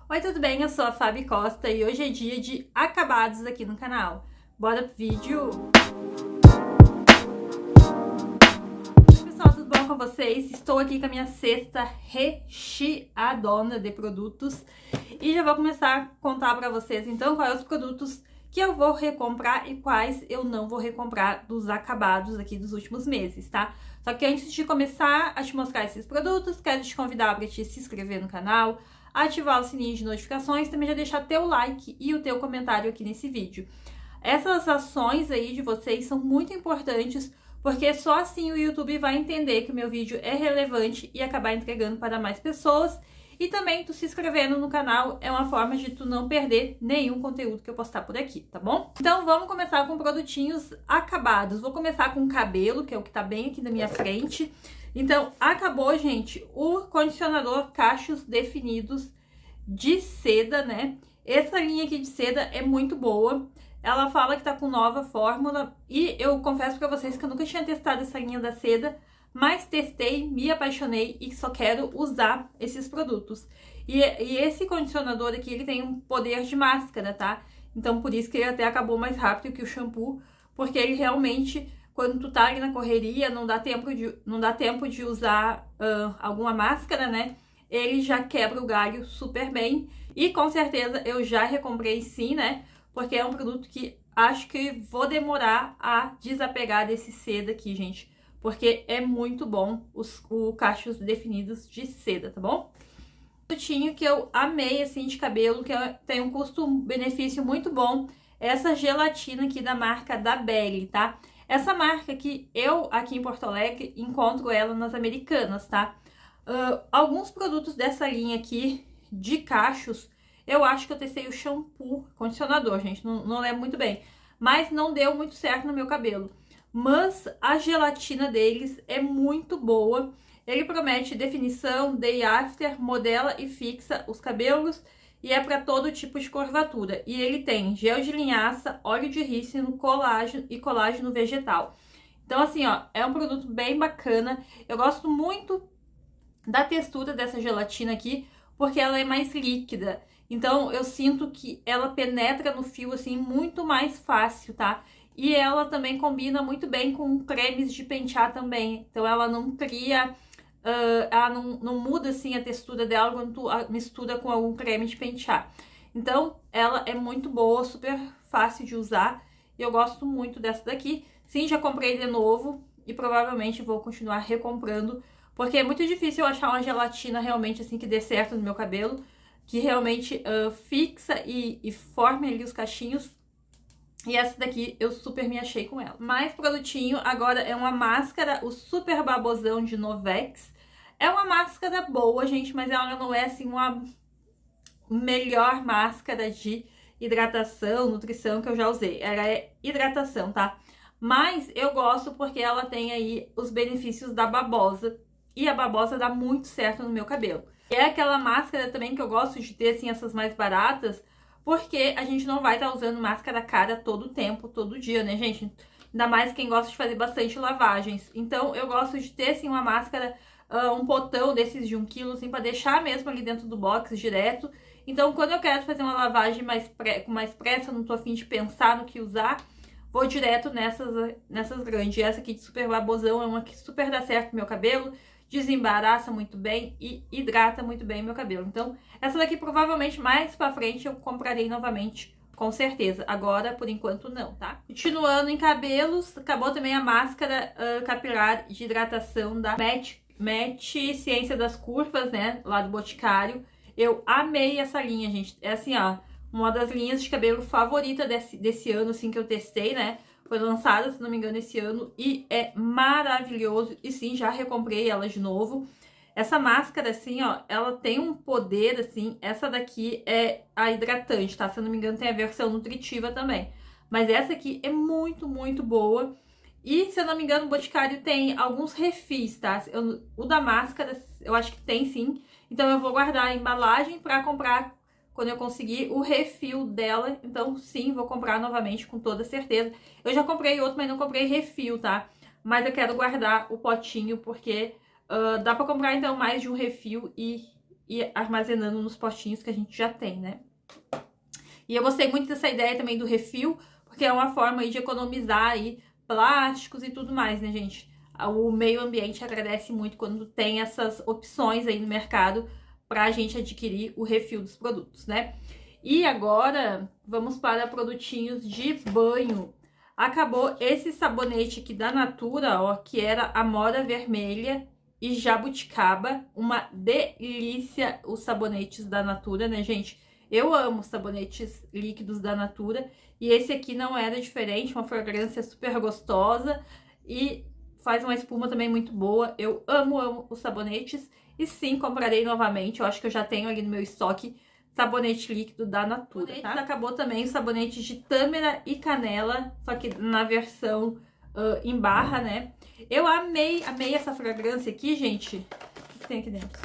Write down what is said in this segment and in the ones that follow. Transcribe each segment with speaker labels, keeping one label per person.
Speaker 1: Oi, tudo bem? Eu sou a Fabi Costa e hoje é dia de acabados aqui no canal. Bora pro vídeo! Oi, pessoal, tudo bom com vocês? Estou aqui com a minha cesta recheadona de produtos e já vou começar a contar pra vocês, então, quais os produtos que eu vou recomprar e quais eu não vou recomprar dos acabados aqui dos últimos meses, tá? Só que antes de começar a te mostrar esses produtos, quero te convidar para te se inscrever no canal, ativar o sininho de notificações, também já deixar teu like e o teu comentário aqui nesse vídeo. Essas ações aí de vocês são muito importantes, porque só assim o YouTube vai entender que o meu vídeo é relevante e acabar entregando para mais pessoas. E também tu se inscrevendo no canal é uma forma de tu não perder nenhum conteúdo que eu postar por aqui, tá bom? Então vamos começar com produtinhos acabados. Vou começar com o cabelo, que é o que tá bem aqui na minha frente. Então, acabou, gente, o condicionador cachos definidos de seda, né? Essa linha aqui de seda é muito boa. Ela fala que tá com nova fórmula e eu confesso pra vocês que eu nunca tinha testado essa linha da seda, mas testei, me apaixonei e só quero usar esses produtos. E esse condicionador aqui, ele tem um poder de máscara, tá? Então, por isso que ele até acabou mais rápido que o shampoo, porque ele realmente, quando tu tá ali na correria, não dá tempo de usar alguma máscara, né? Ele já quebra o galho super bem. E com certeza eu já recomprei sim, né? Porque é um produto que acho que vou demorar a desapegar desse seda aqui, gente. Porque é muito bom os cachos definidos de seda, tá bom? Um produtinho que eu amei, assim, de cabelo, que tem um custo-benefício muito bom. Essa gelatina aqui da marca da Belly, tá? Essa marca que eu, aqui em Porto Alegre, encontro ela nas Americanas, tá? Alguns produtos dessa linha aqui, de cachos, eu acho que eu testei o shampoo, condicionador, gente, não lembro muito bem. Mas não deu muito certo no meu cabelo. Mas a gelatina deles é muito boa. Ele promete definição, day after, modela e fixa os cabelos e é para todo tipo de curvatura. E ele tem gel de linhaça, óleo de rícino, colágeno e colágeno vegetal. Então assim, ó, é um produto bem bacana. Eu gosto muito da textura dessa gelatina aqui, porque ela é mais líquida. Então eu sinto que ela penetra no fio assim muito mais fácil, tá? E ela também combina muito bem com cremes de pentear também. Então ela não cria, ela não muda assim a textura dela quando tu mistura com algum creme de pentear. Então ela é muito boa, super fácil de usar. E eu gosto muito dessa daqui. Sim, já comprei de novo e provavelmente vou continuar recomprando. Porque é muito difícil eu achar uma gelatina realmente assim que dê certo no meu cabelo. Que realmente fixa e forme ali os cachinhos. E essa daqui eu super me achei com ela. Mais produtinho, agora é uma máscara, o Super Babosão de Novex. É uma máscara boa, gente, mas ela não é assim uma melhor máscara de hidratação, nutrição que eu já usei. Ela é hidratação, tá? Mas eu gosto porque ela tem aí os benefícios da babosa. E a babosa dá muito certo no meu cabelo. É aquela máscara também que eu gosto de ter, assim, essas mais baratas, porque a gente não vai estar usando máscara cara todo o tempo, todo dia, né, gente? Ainda mais quem gosta de fazer bastante lavagens. Então, eu gosto de ter, assim, uma máscara, um potão desses de 1 quilo, assim, pra deixar mesmo ali dentro do box direto. Então, quando eu quero fazer uma lavagem com mais pressa, não tô a fim de pensar no que usar, vou direto nessas grandes. Essa aqui de Super Babosão é uma que super dá certo no meu cabelo, desembaraça muito bem e hidrata muito bem meu cabelo. Então, essa daqui provavelmente mais pra frente eu comprarei novamente, com certeza. Agora, por enquanto, não, tá? Continuando em cabelos, acabou também a máscara capilar de hidratação da Match Ciência das Curvas, né? Lá do Boticário. Eu amei essa linha, gente. É assim, ó, uma das linhas de cabelo favorita desse ano, assim, que eu testei, né? Foi lançada, se não me engano, esse ano e é maravilhoso. E sim, já recomprei ela de novo. Essa máscara, assim, ó, ela tem um poder, assim. Essa daqui é a hidratante, tá? Se eu não me engano, tem a versão nutritiva também. Mas essa aqui é muito, muito boa. E, se eu não me engano, o Boticário tem alguns refis, tá? O da máscara, eu acho que tem sim. Então, eu vou guardar a embalagem pra comprar quando eu conseguir o refil dela. Então, sim, vou comprar novamente com toda certeza. Eu já comprei outro, mas não comprei refil, tá? Mas eu quero guardar o potinho, porque dá pra comprar, então, mais de um refil e ir armazenando nos potinhos que a gente já tem, né? E eu gostei muito dessa ideia também do refil, porque é uma forma aí de economizar aí plásticos e tudo mais, né, gente? O meio ambiente agradece muito quando tem essas opções aí no mercado pra gente adquirir o refil dos produtos, né? E agora, vamos para produtinhos de banho. Acabou esse sabonete aqui da Natura, ó, que era Amora Vermelha e Jabuticaba. Uma delícia os sabonetes da Natura, né, gente? Eu amo sabonetes líquidos da Natura. E esse aqui não era diferente, uma fragrância super gostosa e faz uma espuma também muito boa. Eu amo os sabonetes e sim, comprarei novamente. Eu acho que eu já tenho ali no meu estoque sabonete líquido da Natura, tá? Acabou também o sabonete de tâmara e canela, só que na versão em barra, né? Eu amei essa fragrância aqui, gente. O que tem aqui dentro?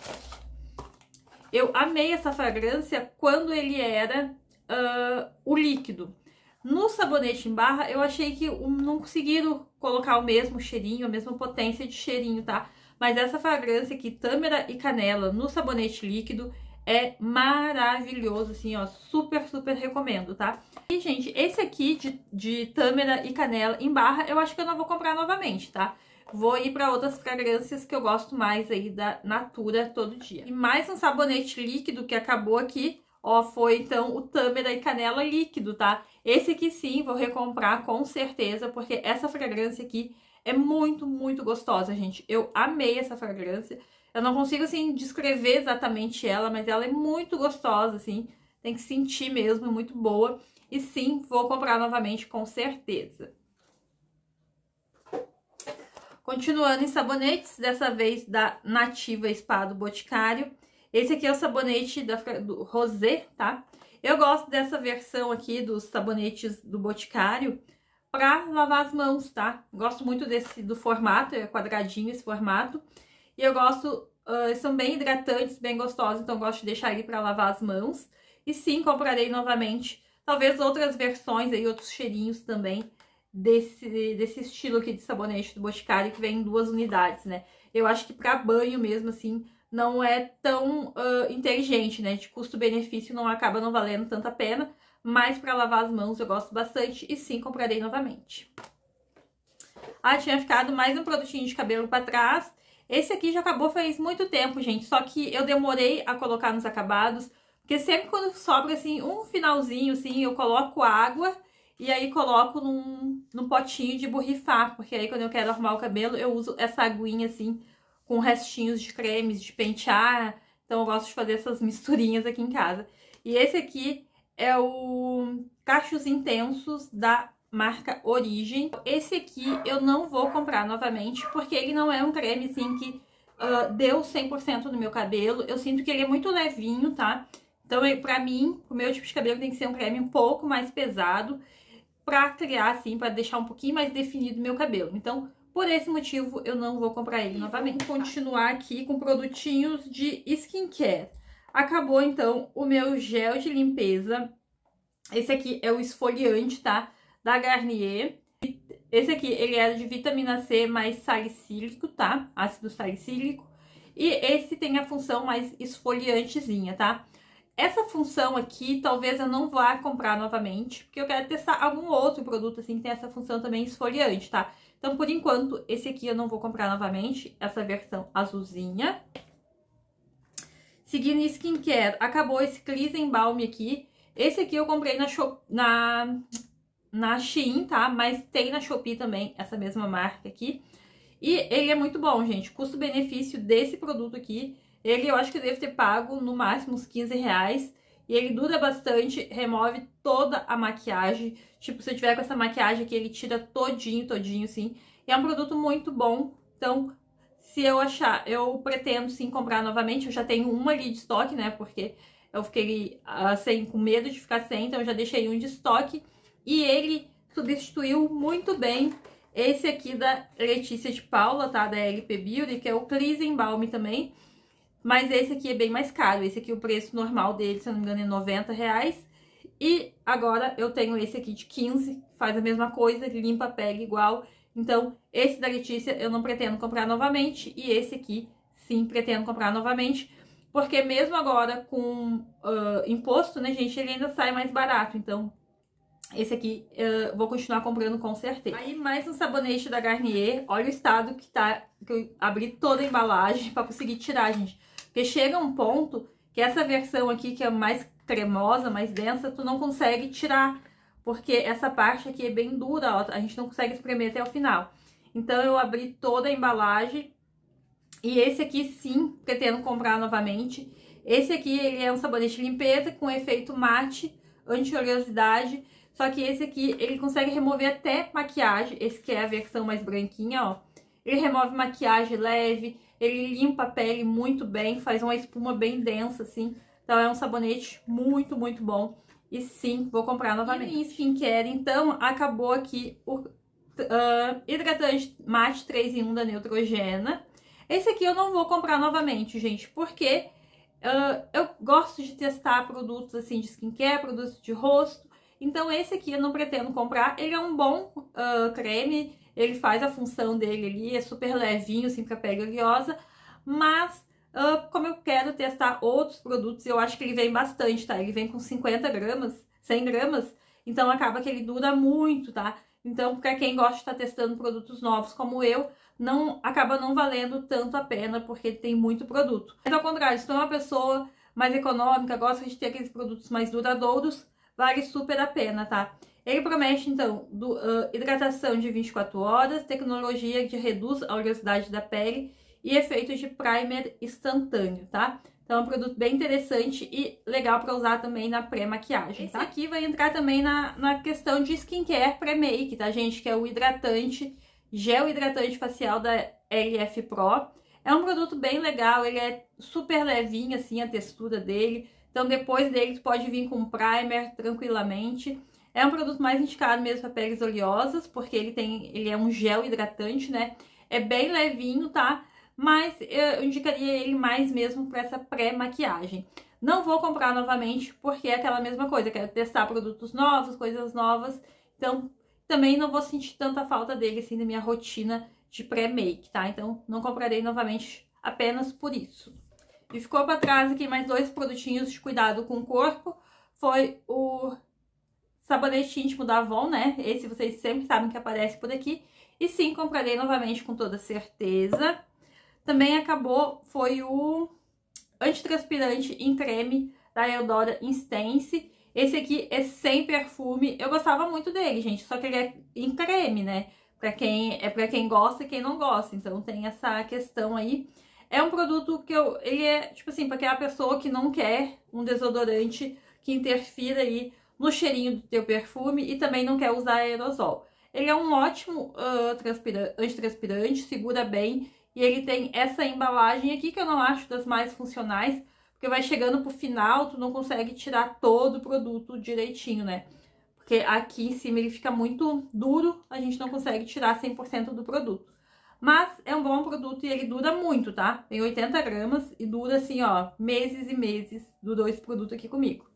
Speaker 1: Eu amei essa fragrância quando ele era o líquido. No sabonete em barra, eu achei que não conseguiram colocar o mesmo cheirinho, a mesma potência de cheirinho, tá? Mas essa fragrância aqui, tâmara e canela, no sabonete líquido, é maravilhoso, assim, ó, super recomendo, tá? E, gente, esse aqui de tâmara e canela em barra, eu acho que eu não vou comprar novamente, tá? Vou ir para outras fragrâncias que eu gosto mais aí da Natura todo dia. E mais um sabonete líquido que acabou aqui, ó, foi então o tâmara e canela líquido, tá? Esse aqui sim, vou recomprar com certeza, porque essa fragrância aqui é muito gostosa, gente. Eu amei essa fragrância. Eu não consigo, assim, descrever exatamente ela, mas ela é muito gostosa, assim. Tem que sentir mesmo, é muito boa. E sim, vou comprar novamente, com certeza. Continuando em sabonetes, dessa vez da Nativa Spa do Boticário. Esse aqui é o sabonete do Rosé, tá? Eu gosto dessa versão aqui dos sabonetes do Boticário pra lavar as mãos, tá? Gosto muito do formato, é quadradinho esse formato. E eu gosto, são bem hidratantes, bem gostosos, então gosto de deixar ali para lavar as mãos. E sim, comprarei novamente, talvez outras versões aí, outros cheirinhos também desse estilo aqui de sabonete do Boticário, que vem em 2 unidades, né? Eu acho que para banho mesmo, assim, não é tão inteligente, né? De custo-benefício não acaba não valendo tanta pena, mas para lavar as mãos eu gosto bastante e sim, comprarei novamente. Ah, tinha ficado mais um produtinho de cabelo para trás. Esse aqui já acabou faz muito tempo, gente, só que eu demorei a colocar nos acabados, porque sempre quando sobra, assim, um finalzinho, assim, eu coloco água e aí coloco num potinho de borrifar, porque aí quando eu quero arrumar o cabelo, eu uso essa aguinha, assim, com restinhos de cremes, de pentear, então eu gosto de fazer essas misturinhas aqui em casa. E esse aqui é o Cachos Intensos da marca Origem. Esse aqui eu não vou comprar novamente, porque ele não é um creme, assim, que deu 100% no meu cabelo. Eu sinto que ele é muito levinho, tá? Então, pra mim, o meu tipo de cabelo tem que ser um creme um pouco mais pesado pra criar, assim, pra deixar um pouquinho mais definido o meu cabelo. Então, por esse motivo, eu não vou comprar ele novamente. Vou continuar aqui com produtinhos de skincare. Acabou, então, o meu gel de limpeza. Esse aqui é o esfoliante, tá? Da Garnier. Esse aqui, ele era de vitamina C mais salicílico, tá? Ácido salicílico. E esse tem a função mais esfoliantezinha, tá? Essa função aqui, talvez eu não vá comprar novamente, porque eu quero testar algum outro produto, assim, que tem essa função também esfoliante, tá? Então, por enquanto, esse aqui eu não vou comprar novamente, essa versão azulzinha. Seguindo em skincare, acabou esse Cleansing Balm aqui. Esse aqui eu comprei na Shein, tá? Mas tem na Shopee também, essa mesma marca aqui. E ele é muito bom, gente. Custo-benefício desse produto aqui, eu acho que eu devo ter pago no máximo uns 15 reais. E ele dura bastante, remove toda a maquiagem. Tipo, se eu tiver com essa maquiagem aqui, ele tira todinho, assim. E é um produto muito bom. Então, se eu achar, eu pretendo sim comprar novamente. Eu já tenho uma ali de estoque, né? Porque eu fiquei com medo de ficar sem, então eu já deixei um de estoque. E ele substituiu muito bem esse aqui da Letícia de Paula, tá? Da LP Beauty, que é o Cleansing Balm também. Mas esse aqui é bem mais caro. Esse aqui, o preço normal dele, se eu não me engano, é 90 reais. E agora eu tenho esse aqui de 15, faz a mesma coisa, limpa, pega igual. Então, esse da Letícia eu não pretendo comprar novamente. E esse aqui, sim, pretendo comprar novamente. porque mesmo agora com imposto, né, gente, ele ainda sai mais barato. Então, esse aqui vou continuar comprando com certeza. Aí, mais um sabonete da Garnier. Olha o estado que tá, que eu abri toda a embalagem pra conseguir tirar, gente. Porque chega um ponto que essa versão aqui, que é mais cremosa, mais densa, tu não consegue tirar. Porque essa parte aqui é bem dura, ó, a gente não consegue espremer até o final. Então, eu abri toda a embalagem. E esse aqui, sim, pretendo comprar novamente. Esse aqui, ele é um sabonete de limpeza com efeito mate, anti-oleosidade. Só que esse aqui, ele consegue remover até maquiagem. Esse que é a versão mais branquinha, ó. Ele remove maquiagem leve, ele limpa a pele muito bem, faz uma espuma bem densa, assim. Então, é um sabonete muito, muito bom. E sim, vou comprar novamente. E em skincare, então, acabou aqui o hidratante mate 3 em 1 da Neutrogena. Esse aqui eu não vou comprar novamente, gente, porque eu gosto de testar produtos assim de skincare, produtos de rosto. Então esse aqui eu não pretendo comprar. Ele é um bom creme, ele faz a função dele ali, é super levinho, assim, pra pele oleosa. Mas, como eu quero testar outros produtos, eu acho que ele vem bastante, tá? Ele vem com 50 gramas, 100 gramas, então acaba que ele dura muito, tá? Então, pra quem gosta de estar testando produtos novos como eu, acaba não valendo tanto a pena, porque tem muito produto. Mas ao contrário, se tu é uma pessoa mais econômica, gosta de ter aqueles produtos mais duradouros, vale super a pena, tá? Ele promete, então, hidratação de 24 horas, tecnologia que reduz a oleosidade da pele e efeito de primer instantâneo, tá? Então é um produto bem interessante e legal para usar também na pré-maquiagem, tá? Esse aqui vai entrar também na questão de skincare pré-make, tá, gente? Que é o hidratante, gel hidratante facial da LF Pro. É um produto bem legal, ele é super levinho, assim, a textura dele. Então depois dele tu pode vir com primer tranquilamente. É um produto mais indicado mesmo para peles oleosas, porque ele é um gel hidratante, né? É bem levinho, tá? Mas eu indicaria ele mais mesmo para essa pré-maquiagem. Não vou comprar novamente, porque é aquela mesma coisa, quero testar produtos novos, coisas novas. Então, também não vou sentir tanta falta dele, assim, na minha rotina de pré-make, tá? Então, não comprarei novamente apenas por isso. E ficou para trás aqui mais 2 produtinhos de cuidado com o corpo. Foi o sabonete íntimo da Avon, né? Esse vocês sempre sabem que aparece por aqui. E sim, comprarei novamente com toda certeza. Também acabou, foi o antitranspirante em creme da Eudora Intense. Esse aqui é sem perfume. Eu gostava muito dele, gente, só que ele é em creme, né? Pra quem gosta e quem não gosta. Então tem essa questão aí. É um produto que ele é, tipo assim, pra aquela pessoa que não quer um desodorante que interfira aí no cheirinho do teu perfume e também não quer usar aerosol. Ele é um ótimo antitranspirante, segura bem. E ele tem essa embalagem aqui que eu não acho das mais funcionais, porque vai chegando pro final, tu não consegue tirar todo o produto direitinho, né? Porque aqui em cima ele fica muito duro, a gente não consegue tirar 100% do produto. Mas é um bom produto e ele dura muito, tá? Tem 80 gramas e dura assim, ó, meses e meses. Durou esse produto aqui comigo.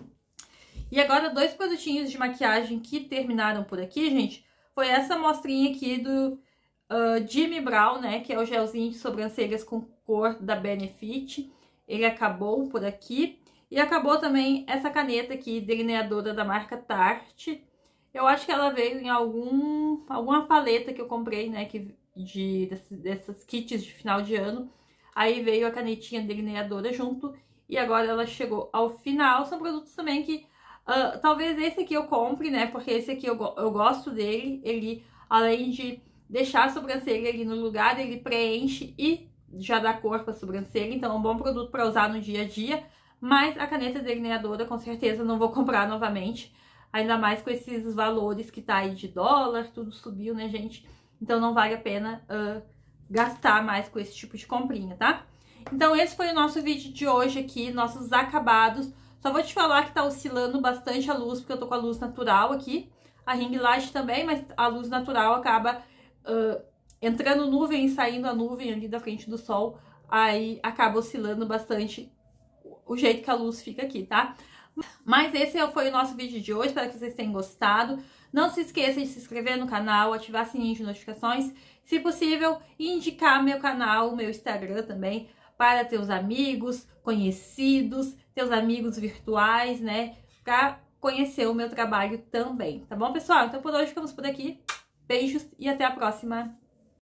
Speaker 1: E agora 2 produtinhos de maquiagem que terminaram por aqui, gente. Foi essa amostrinha aqui do Jimmy Brown, né, que é o gelzinho de sobrancelhas com cor da Benefit. Ele acabou por aqui. E acabou também essa caneta aqui, delineadora da marca Tarte. Eu acho que ela veio em alguma paleta que eu comprei, né, dessas kits de final de ano. Aí veio a canetinha delineadora junto. E agora ela chegou ao final. São produtos também que talvez esse aqui eu compre, né, porque esse aqui eu gosto dele. Ele, além de deixar a sobrancelha ali no lugar, ele preenche e já dá cor para a sobrancelha. Então é um bom produto para usar no dia a dia. Mas a caneta delineadora com certeza não vou comprar novamente. Ainda mais com esses valores que tá aí de dólar, tudo subiu, né, gente? Então não vale a pena gastar mais com esse tipo de comprinha, tá? Então esse foi o nosso vídeo de hoje aqui, nossos acabados. Só vou te falar que tá oscilando bastante a luz, porque eu tô com a luz natural aqui. A ring light também, mas a luz natural acaba entrando nuvem e saindo a nuvem ali da frente do sol. Aí acaba oscilando bastante o jeito que a luz fica aqui, tá? Mas esse foi o nosso vídeo de hoje, espero que vocês tenham gostado. Não se esqueça de se inscrever no canal, ativar o sininho de notificações, se possível, indicar meu canal, meu Instagram também, para teus amigos, conhecidos, teus amigos virtuais, né? Para conhecer o meu trabalho também, tá bom, pessoal? Então por hoje ficamos por aqui. Beijos e até a próxima!